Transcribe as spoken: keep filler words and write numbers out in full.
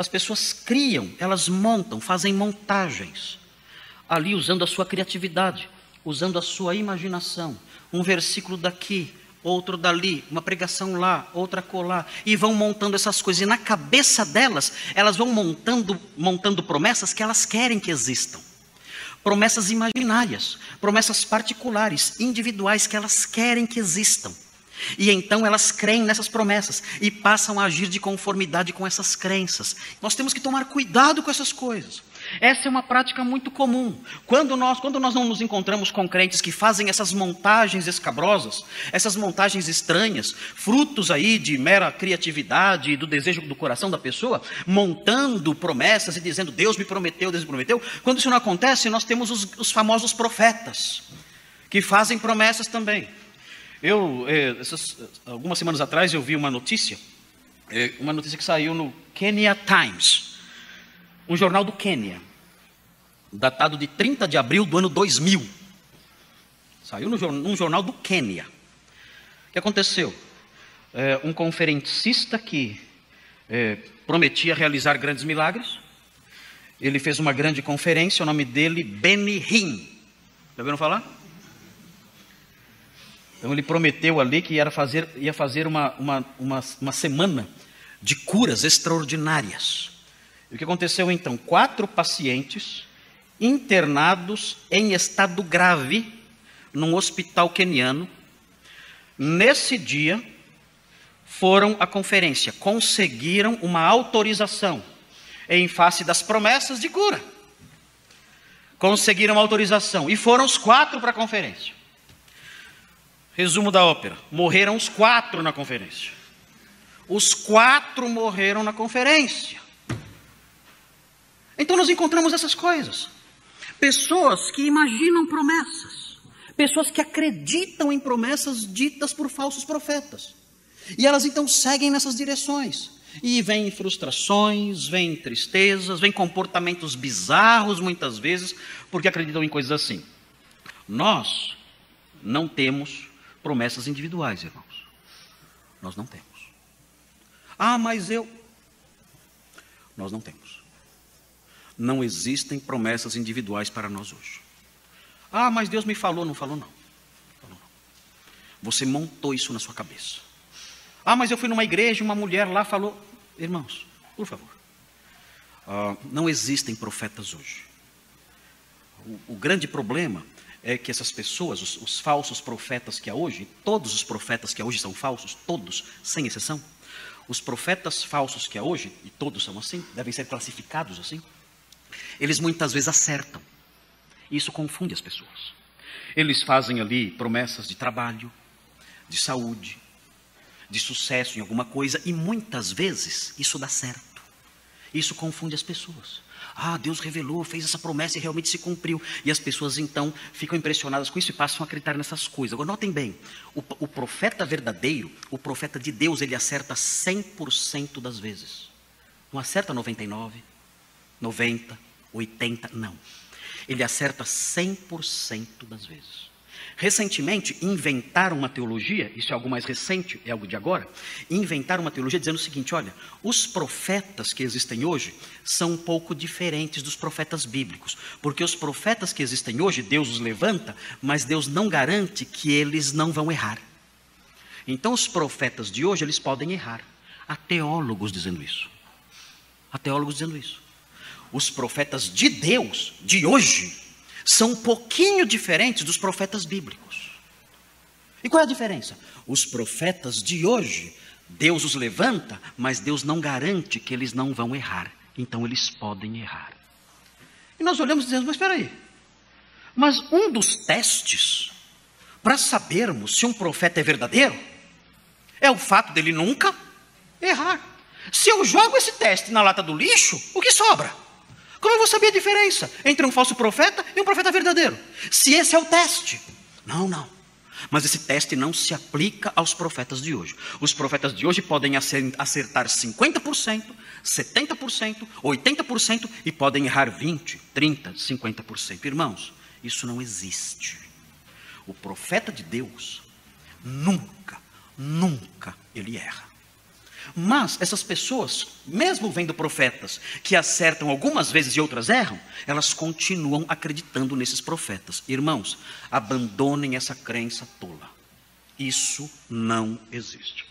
As pessoas criam, elas montam, fazem montagens, ali usando a sua criatividade, usando a sua imaginação. Um versículo daqui, outro dali, uma pregação lá, outra colar, e vão montando essas coisas. E na cabeça delas, elas vão montando, montando promessas que elas querem que existam. Promessas imaginárias, promessas particulares, individuais, que elas querem que existam. E então elas creem nessas promessas e passam a agir de conformidade com essas crenças. Nós temos que tomar cuidado com essas coisas. Essa é uma prática muito comum. Quando nós, quando nós não nos encontramos com crentes que fazem essas montagens escabrosas, essas montagens estranhas, frutos aí de mera criatividade e do desejo do coração da pessoa, montando promessas e dizendo, Deus me prometeu, Deus me prometeu. Quando isso não acontece, nós temos os, os famosos profetas, que fazem promessas também. Eu, eh, essas, algumas semanas atrás, eu vi uma notícia, eh, uma notícia que saiu no Kenya Times, um jornal do Quênia, datado de trinta de abril do ano dois mil. Saiu no, num jornal do Quênia. O que aconteceu? Eh, um conferencista que eh, prometia realizar grandes milagres, ele fez uma grande conferência, o nome dele, Benny Hinn. Já ouviram falar? Então ele prometeu ali que ia fazer, ia fazer uma, uma, uma, uma semana de curas extraordinárias. E o que aconteceu então? Quatro pacientes internados em estado grave num hospital queniano, nesse dia, foram à conferência, conseguiram uma autorização em face das promessas de cura. Conseguiram autorização e foram os quatro para a conferência. Resumo da ópera, morreram os quatro na conferência. Os quatro morreram na conferência. Então nós encontramos essas coisas. Pessoas que imaginam promessas. Pessoas que acreditam em promessas ditas por falsos profetas. E elas então seguem nessas direções. E vêm frustrações, vêm tristezas, vêm comportamentos bizarros muitas vezes, porque acreditam em coisas assim. Nós não temos promessas individuais, irmãos. Nós não temos. Ah, mas eu... Nós não temos. Não existem promessas individuais para nós hoje. Ah, mas Deus me falou. Não falou, não. Falou, não. Você montou isso na sua cabeça. Ah, mas eu fui numa igreja, uma mulher lá falou... Irmãos, por favor. Ah, não existem profetas hoje. O, o grande problema é que essas pessoas, os, os falsos profetas que há hoje, todos os profetas que há hoje são falsos, todos, sem exceção, os profetas falsos que há hoje, e todos são assim, devem ser classificados assim, eles muitas vezes acertam. Isso confunde as pessoas. Eles fazem ali promessas de trabalho, de saúde, de sucesso em alguma coisa, e muitas vezes isso dá certo. Isso confunde as pessoas. Ah, Deus revelou, fez essa promessa e realmente se cumpriu. E as pessoas então ficam impressionadas com isso e passam a acreditar nessas coisas. Agora notem bem, o, o profeta verdadeiro, o profeta de Deus, ele acerta cem por cento das vezes. Não acerta noventa e nove, noventa, oitenta, não. Ele acerta cem por cento das vezes. Recentemente inventaram uma teologia, isso é algo mais recente, é algo de agora, inventaram uma teologia dizendo o seguinte, olha, os profetas que existem hoje são um pouco diferentes dos profetas bíblicos, porque os profetas que existem hoje, Deus os levanta, mas Deus não garante que eles não vão errar. Então os profetas de hoje, eles podem errar. Há teólogos dizendo isso. Há teólogos dizendo isso. Os profetas de Deus, de hoje, são um pouquinho diferentes dos profetas bíblicos. E qual é a diferença? Os profetas de hoje, Deus os levanta, mas Deus não garante que eles não vão errar. Então eles podem errar. E nós olhamos e dizemos, mas espera aí. Mas um dos testes para sabermos se um profeta é verdadeiro é o fato dele nunca errar. Se eu jogo esse teste na lata do lixo, o que sobra? Como eu vou saber a diferença entre um falso profeta e um profeta verdadeiro? Se esse é o teste. Não, não. Mas esse teste não se aplica aos profetas de hoje. Os profetas de hoje podem acertar cinquenta por cento, setenta por cento, oitenta por cento e podem errar vinte por cento, trinta por cento, cinquenta por cento. Irmãos, isso não existe. O profeta de Deus, nunca, nunca ele erra. Mas essas pessoas, mesmo vendo profetas que acertam algumas vezes e outras erram, elas continuam acreditando nesses profetas. Irmãos, abandonem essa crença tola. Isso não existe.